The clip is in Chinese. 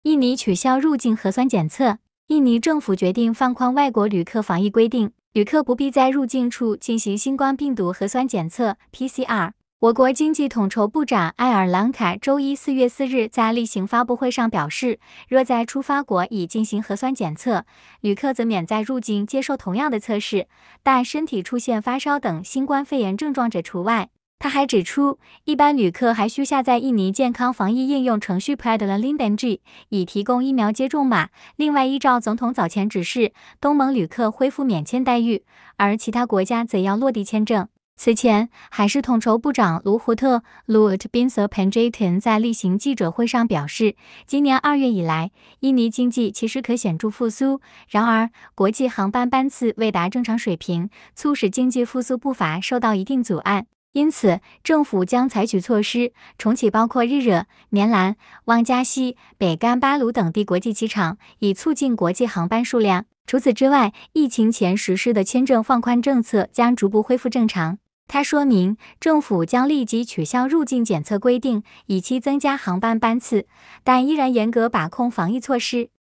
印尼取消入境核酸检测。印尼政府决定放宽外国旅客防疫规定，旅客不必在入境处进行新冠病毒核酸检测 （PCR）。我国经济统筹部长埃尔兰凯周一4月4日在例行发布会上表示，若在出发国已进行核酸检测，旅客则免在入境接受同样的测试，但身体出现发烧等新冠肺炎症状者除外。他还指出，一般旅客还需下载印尼健康防疫应用程序 Pedalindng， 以提供疫苗接种码。另外，依照总统早前指示，东盟旅客恢复免签待遇，而其他国家则要落地签证。此前，海事统筹部长卢胡特 （Luhut Binsar Panjaitan） 在例行记者会上表示，今年2月以来，印尼经济其实可显著复苏，然而国际航班班次未达正常水平，促使经济复苏步伐受到一定阻碍。因此，政府将采取措施，重启包括日惹、棉兰、汪加西、北干巴鲁等地国际机场，以促进国际航班数量。除此之外，疫情前实施的签证放宽政策将逐步恢复正常。他说明，政府将立即取消入境检测规定，以期增加航班班次，但依然严格把控防疫措施。